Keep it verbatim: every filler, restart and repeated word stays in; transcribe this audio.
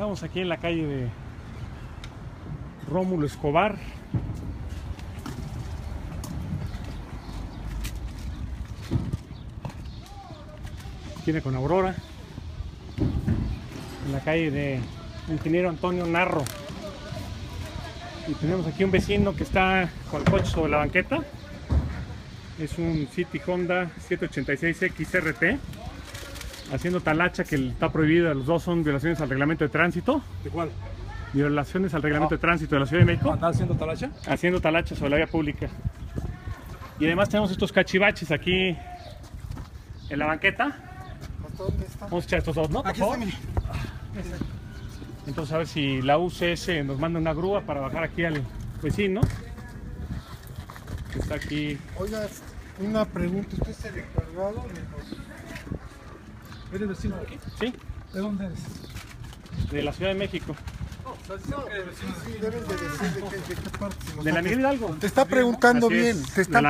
Estamos aquí en la calle de Rómulo Escobar. Tiene con Aurora. En la calle de Ingeniero Antonio Narro. Y tenemos aquí un vecino que está con el coche sobre la banqueta. Es un City Honda setecientos ochenta y seis X R T. Haciendo talacha, que está prohibida. Los dos son violaciones al reglamento de tránsito. ¿De cuál? Violaciones al reglamento Ah. de tránsito de la Ciudad de México. ¿Andar haciendo talacha? Haciendo talacha sobre la vía pública. Y además tenemos estos cachivaches aquí en la banqueta. ¿Dónde está? Vamos a echar estos dos, ¿no? Por Aquí favor. está, mire. Entonces a ver si la U C S nos manda una grúa para bajar aquí al vecino que está aquí. Oiga, una pregunta. ¿Usted es el encargado de los... ¿Eres vecino de aquí? Sí, ¿De dónde eres? de la Ciudad de México. No, sí, sí, debes de decir de qué, de qué parte. De la Miguel Hidalgo. Te está preguntando Así bien. es, Te está de la